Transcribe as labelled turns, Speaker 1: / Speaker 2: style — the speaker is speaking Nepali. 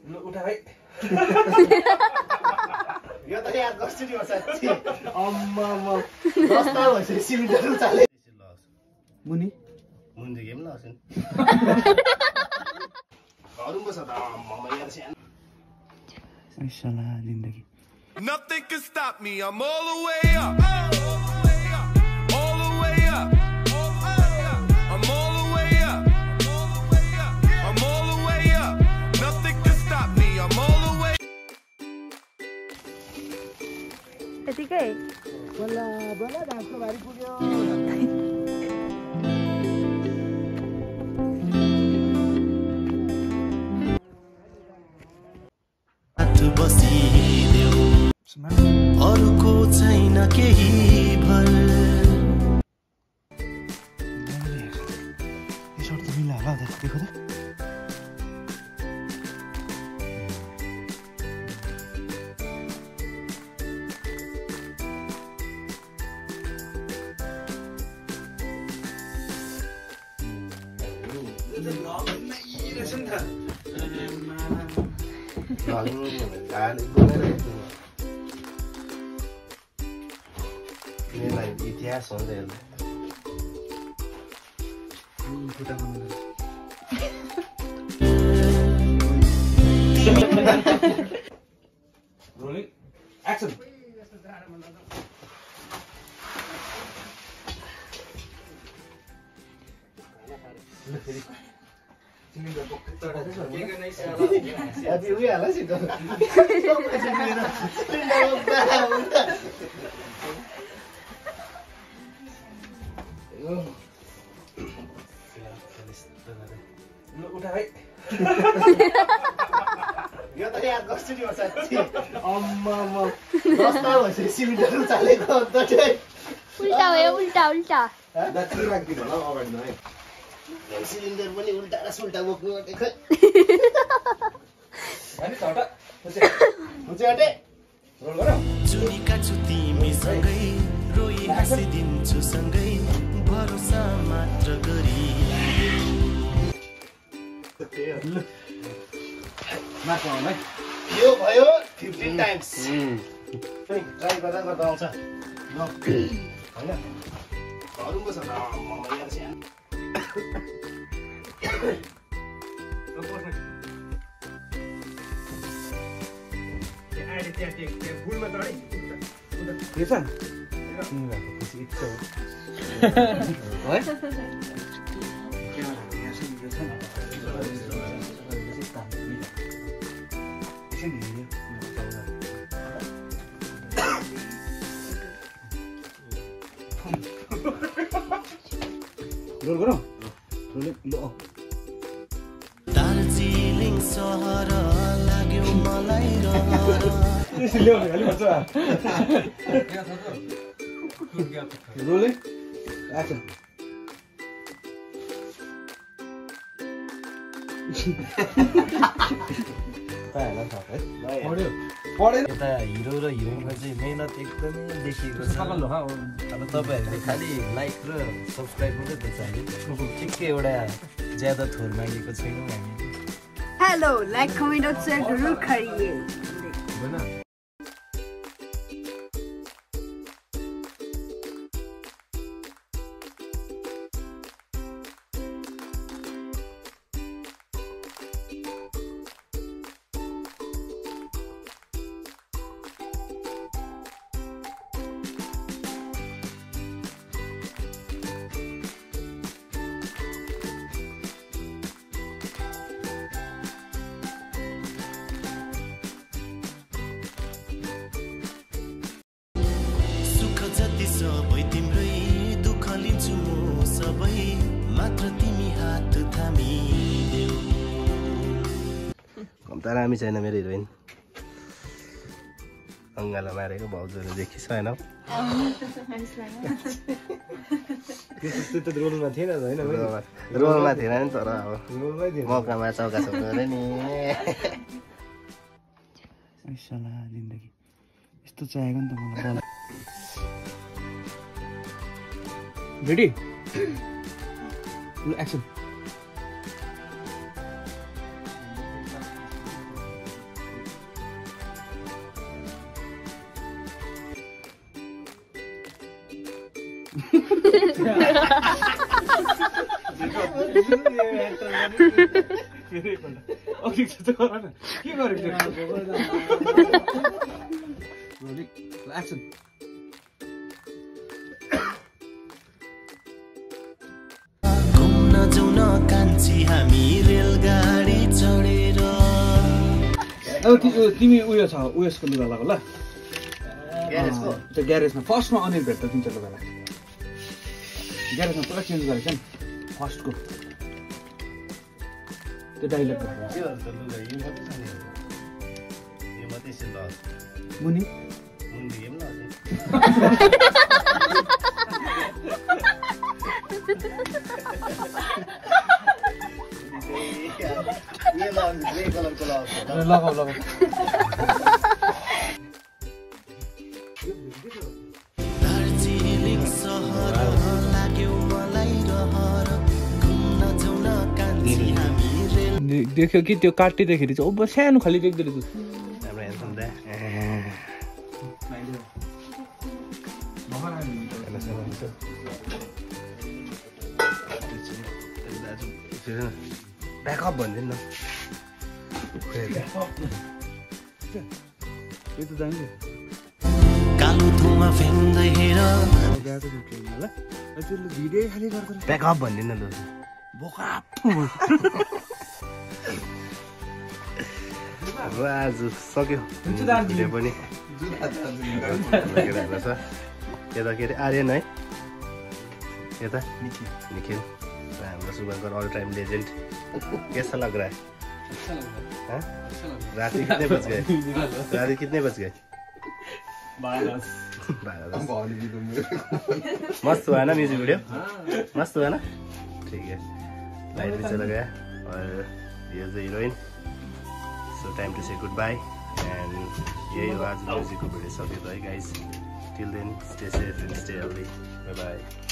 Speaker 1: उठा है
Speaker 2: यो त याद गर्छु नि साच्चै अम्मा म दस्ता भइसक्यो सिलिन्डर चाले
Speaker 1: मुनि
Speaker 2: मुनि गेम ल असन गरौँ बस त अम्मा यार स्यान
Speaker 1: ऐसला जिन्दगी
Speaker 3: Nothing can stop me. I'm all the way up. All the way up. I'm all the way up. I'm all the way up. Nothing can stop me. I'm all the way.
Speaker 4: यतिकै
Speaker 2: बल्ल बल्ल डान्सको बारी पुग्यो अरूको छैन केही भर
Speaker 1: सर्ट त मिला होला देखो त
Speaker 2: इतिहास हुन्छ
Speaker 1: रोलिङ एक्सन
Speaker 2: अझै उयो हाल सिधो
Speaker 1: उठा है
Speaker 2: यो त याद गर्छु नि साच्चै अम्मा म दस्ता भइसक्यो सिलिन्डर चालेको अन्त चाहिँ
Speaker 4: उल्टा भयो उल्टा उल्टा
Speaker 1: दाछी राख्दिनु होला अगाडि नै
Speaker 2: सिलिन्डर पनि उल्टा र सुल्टा बोक्नु आँटेको
Speaker 1: अनि छटा
Speaker 2: हुन्छ आँटे
Speaker 1: रोल गरौ
Speaker 5: जुनीका छु तिमीसँगै रोइ हाँसिदिन्छु सँगै भरोसा मात्र गरी
Speaker 1: मार्क आउनु है
Speaker 2: यो भयो 15 टाइम्स पनि ट्राई गर्दा गर्दा आउँछ ल हैन गरौँ बस न म यार स्यान
Speaker 1: यो छ खुसी इच्छा हो है रोल गरौँ
Speaker 5: दार्जिलिङ सहर लाग्यो मलाई
Speaker 1: रोलिङ एक्सन
Speaker 5: यता हिरो र हिरोइनको चाहिँ मेहनत एकदमै देखिएको छ अब तपाईँहरूले खालि लाइक र सब्सक्राइब मात्रै त चाहियो ठिकै एउटा ज्यादा थोर मागेको छैनौँ हामी
Speaker 4: हेलो लाइक कमेन्ट और शेयर जरूर करिए
Speaker 5: सबै तिम्रै दुःख लिन्छु म सबै मात्र तिमी हात थामिदेऊ
Speaker 2: कम त रामी छैन मेरो हिरोइन अङ्गाला मारेको भाउजूहरू देखिस होइन
Speaker 1: रोलमा थिएन होइन
Speaker 2: रोलमा थिएन नि तर अब मौकामा चौका चौका नि
Speaker 1: जिन्दगी यस्तो चाहिएको नि त मलाई रेडी एक्सन तिमी उयो छ उयसको लुगा लगाऊ ल त्यो ग्यारेजमा फर्स्टमा अनिर भेट्दा दिन्छ लुगा ग्यारेजमा पुरा चेन्ज गरेको छ नि फर्स्टको त्यो डाइलग मुनि लगाऊ लगाऊ देख्यो कि त्यो काटिँदाखेरि चाहिँ अब सानो खालि देख्दो रहेछ
Speaker 2: हाम्रो हेर्छौँ दा ब्याकअप भनिदिनु न
Speaker 5: कालो धुवा फ्याउँदै हेर
Speaker 2: ब्याकअप भनिदिनु न अब आज सक्यो भिडियो पनि यता के अरे आर्यन है यता निखिल र हाम्रो शुभङ्कर ऑल टाइम लेजेंड कैसा लग रहा है रात कितने बज गए मस्त हुआ ना म्यूजिक वीडियो मस्त हुआ ना ठीक है लाइट भी चला गया और ये the heroine so time to say good bye and यही हो आज म्यूजिक को वीडियो सक्यो है guys till then stay safe and stay healthy bye bye